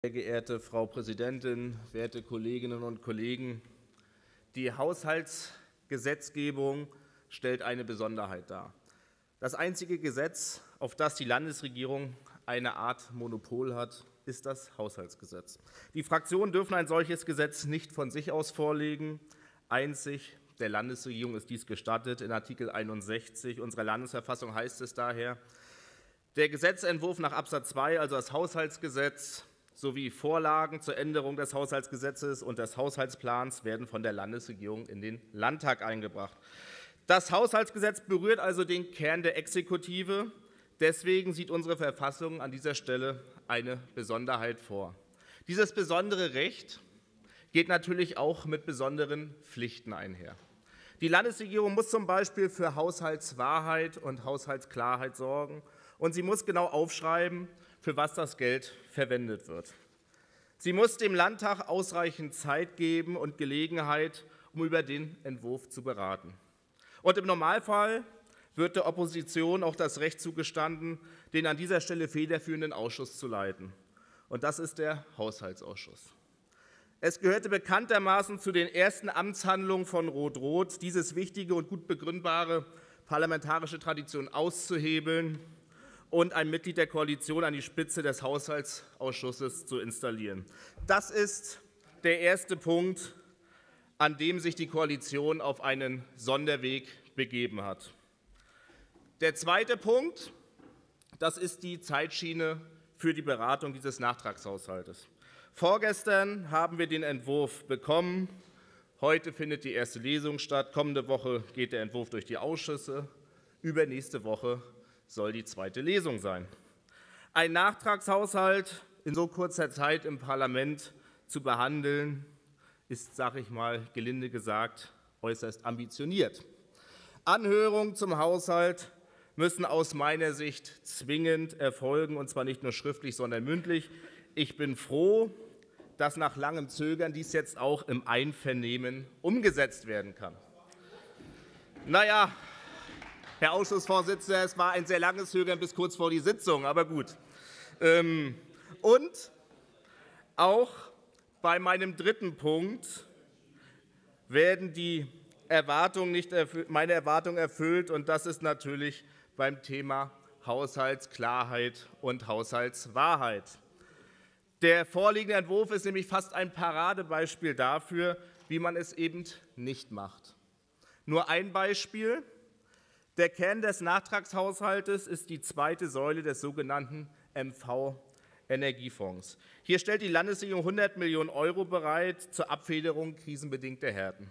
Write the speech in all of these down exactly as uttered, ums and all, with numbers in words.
Sehr geehrte Frau Präsidentin, werte Kolleginnen und Kollegen! Die Haushaltsgesetzgebung stellt eine Besonderheit dar. Das einzige Gesetz, auf das die Landesregierung eine Art Monopol hat, ist das Haushaltsgesetz. Die Fraktionen dürfen ein solches Gesetz nicht von sich aus vorlegen. Einzig der Landesregierung ist dies gestattet. In Artikel einundsechzig unserer Landesverfassung heißt es daher: Der Gesetzentwurf nach Absatz zwei, also das Haushaltsgesetz, sowie Vorlagen zur Änderung des Haushaltsgesetzes und des Haushaltsplans werden von der Landesregierung in den Landtag eingebracht. Das Haushaltsgesetz berührt also den Kern der Exekutive. Deswegen sieht unsere Verfassung an dieser Stelle eine Besonderheit vor. Dieses besondere Recht geht natürlich auch mit besonderen Pflichten einher. Die Landesregierung muss zum Beispiel für Haushaltswahrheit und Haushaltsklarheit sorgen, und sie muss genau aufschreiben, für was das Geld verwendet wird. Sie muss dem Landtag ausreichend Zeit geben und Gelegenheit, um über den Entwurf zu beraten. Und im Normalfall wird der Opposition auch das Recht zugestanden, den an dieser Stelle federführenden Ausschuss zu leiten. Und das ist der Haushaltsausschuss. Es gehörte bekanntermaßen zu den ersten Amtshandlungen von Rot-Rot, dieses wichtige und gut begründbare parlamentarische Tradition auszuhebeln und ein Mitglied der Koalition an die Spitze des Haushaltsausschusses zu installieren. Das ist der erste Punkt, an dem sich die Koalition auf einen Sonderweg begeben hat. Der zweite Punkt, das ist die Zeitschiene für die Beratung dieses Nachtragshaushaltes. Vorgestern haben wir den Entwurf bekommen. Heute findet die erste Lesung statt. Kommende Woche geht der Entwurf durch die Ausschüsse. Übernächste Woche soll die zweite Lesung sein. Ein Nachtragshaushalt in so kurzer Zeit im Parlament zu behandeln, ist, sage ich mal, gelinde gesagt, äußerst ambitioniert. Anhörungen zum Haushalt müssen aus meiner Sicht zwingend erfolgen, und zwar nicht nur schriftlich, sondern mündlich. Ich bin froh, dass nach langem Zögern dies jetzt auch im Einvernehmen umgesetzt werden kann. Naja, Herr Ausschussvorsitzender, es war ein sehr langes Zögern bis kurz vor die Sitzung, aber gut. Und auch bei meinem dritten Punkt werden die Erwartungen nicht erfüllt, meine Erwartungen erfüllt, und das ist natürlich beim Thema Haushaltsklarheit und Haushaltswahrheit. Der vorliegende Entwurf ist nämlich fast ein Paradebeispiel dafür, wie man es eben nicht macht. Nur ein Beispiel: Der Kern des Nachtragshaushaltes ist die zweite Säule des sogenannten M V-Energiefonds. Hier stellt die Landesregierung hundert Millionen Euro bereit zur Abfederung krisenbedingter Härten.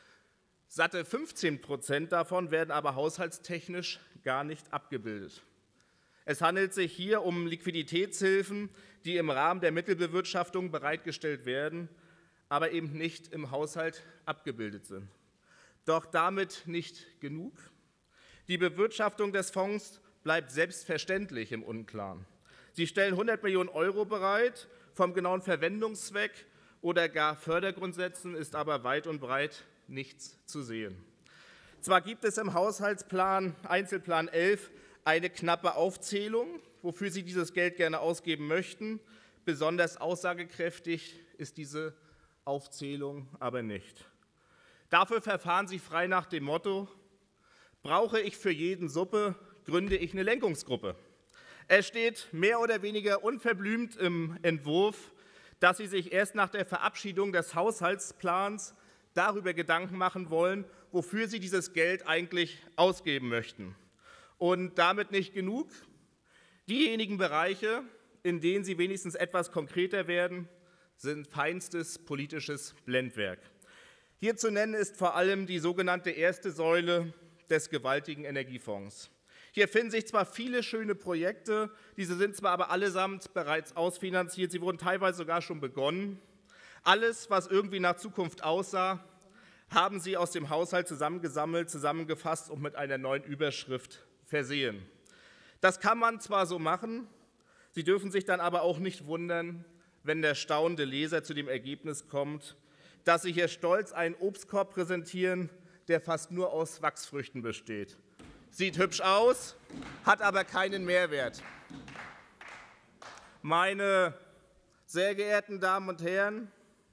Satte fünfzehn Prozent davon werden aber haushaltstechnisch gar nicht abgebildet. Es handelt sich hier um Liquiditätshilfen, die im Rahmen der Mittelbewirtschaftung bereitgestellt werden, aber eben nicht im Haushalt abgebildet sind. Doch damit nicht genug. Die Bewirtschaftung des Fonds bleibt selbstverständlich im Unklaren. Sie stellen hundert Millionen Euro bereit, vom genauen Verwendungszweck oder gar Fördergrundsätzen ist aber weit und breit nichts zu sehen. Zwar gibt es im Haushaltsplan Einzelplan elf eine knappe Aufzählung, wofür Sie dieses Geld gerne ausgeben möchten. Besonders aussagekräftig ist diese Aufzählung aber nicht. Dafür verfahren Sie frei nach dem Motto: Brauche ich für jeden Suppe, gründe ich eine Lenkungsgruppe. Es steht mehr oder weniger unverblümt im Entwurf, dass Sie sich erst nach der Verabschiedung des Haushaltsplans darüber Gedanken machen wollen, wofür Sie dieses Geld eigentlich ausgeben möchten. Und damit nicht genug. Diejenigen Bereiche, in denen Sie wenigstens etwas konkreter werden, sind feinstes politisches Blendwerk. Hier zu nennen ist vor allem die sogenannte erste Säule des gewaltigen Energiefonds. Hier finden sich zwar viele schöne Projekte, diese sind zwar aber allesamt bereits ausfinanziert, sie wurden teilweise sogar schon begonnen. Alles, was irgendwie nach Zukunft aussah, haben Sie aus dem Haushalt zusammengesammelt, zusammengefasst und mit einer neuen Überschrift versehen. Das kann man zwar so machen, Sie dürfen sich dann aber auch nicht wundern, wenn der staunende Leser zu dem Ergebnis kommt, dass Sie hier stolz einen Obstkorb präsentieren, der fast nur aus Wachsfrüchten besteht. Sieht hübsch aus, hat aber keinen Mehrwert. Meine Sehr geehrten Damen und Herren,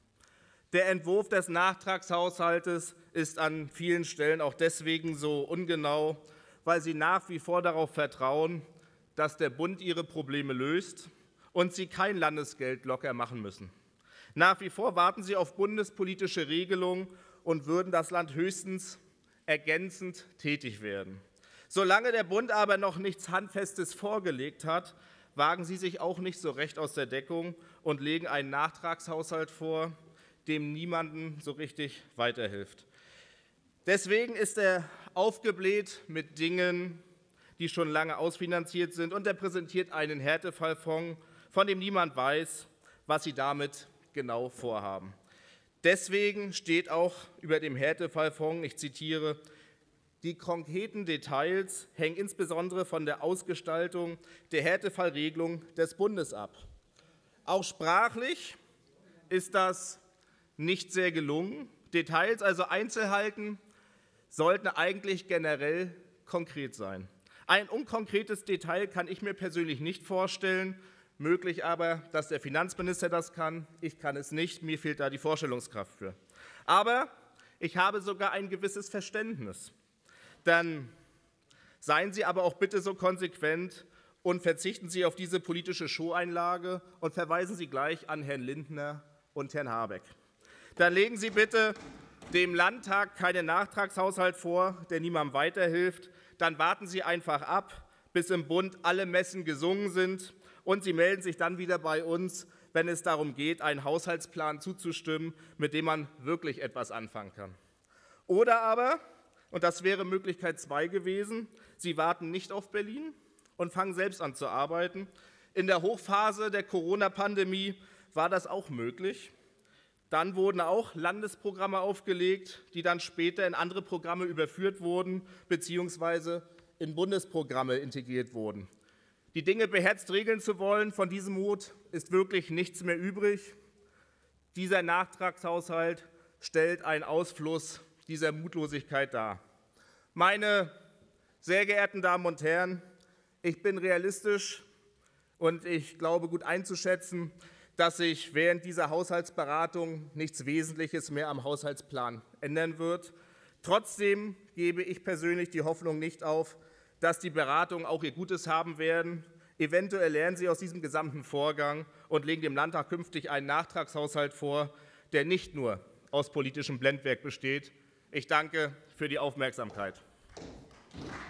der Entwurf des Nachtragshaushaltes ist an vielen Stellen auch deswegen so ungenau, weil Sie nach wie vor darauf vertrauen, dass der Bund ihre Probleme löst und Sie kein Landesgeld locker machen müssen. Nach wie vor warten Sie auf bundespolitische Regelungen und würden das Land höchstens ergänzend tätig werden. Solange der Bund aber noch nichts Handfestes vorgelegt hat, wagen Sie sich auch nicht so recht aus der Deckung und legen einen Nachtragshaushalt vor, dem niemandem so richtig weiterhilft. Deswegen ist er aufgebläht mit Dingen, die schon lange ausfinanziert sind, und er präsentiert einen Härtefallfonds, von dem niemand weiß, was Sie damit genau vorhaben. Deswegen steht auch über dem Härtefallfonds, ich zitiere, die konkreten Details hängen insbesondere von der Ausgestaltung der Härtefallregelung des Bundes ab. Auch sprachlich ist das nicht sehr gelungen. Details, also Einzelheiten, sollten eigentlich generell konkret sein. Ein unkonkretes Detail kann ich mir persönlich nicht vorstellen, möglich aber, dass der Finanzminister das kann. Ich kann es nicht, mir fehlt da die Vorstellungskraft für. Aber ich habe sogar ein gewisses Verständnis. Dann seien Sie aber auch bitte so konsequent und verzichten Sie auf diese politische Showeinlage und verweisen Sie gleich an Herrn Lindner und Herrn Habeck. Dann legen Sie bitte dem Landtag keinen Nachtragshaushalt vor, der niemandem weiterhilft. Dann warten Sie einfach ab, bis im Bund alle Messen gesungen sind, und Sie melden sich dann wieder bei uns, wenn es darum geht, einen Haushaltsplan zuzustimmen, mit dem man wirklich etwas anfangen kann. Oder aber, und das wäre Möglichkeit zwei gewesen, Sie warten nicht auf Berlin und fangen selbst an zu arbeiten. In der Hochphase der Corona-Pandemie war das auch möglich. Dann wurden auch Landesprogramme aufgelegt, die dann später in andere Programme überführt wurden bzw. in Bundesprogramme integriert wurden. Die Dinge beherzt regeln zu wollen, von diesem Mut ist wirklich nichts mehr übrig. Dieser Nachtragshaushalt stellt einen Ausfluss dieser Mutlosigkeit dar. Meine sehr geehrten Damen und Herren, ich bin realistisch und ich glaube gut einzuschätzen, dass sich während dieser Haushaltsberatung nichts Wesentliches mehr am Haushaltsplan ändern wird. Trotzdem gebe ich persönlich die Hoffnung nicht auf, dass die Beratungen auch ihr Gutes haben werden. Eventuell lernen Sie aus diesem gesamten Vorgang und legen dem Landtag künftig einen Nachtragshaushalt vor, der nicht nur aus politischem Blendwerk besteht. Ich danke für die Aufmerksamkeit.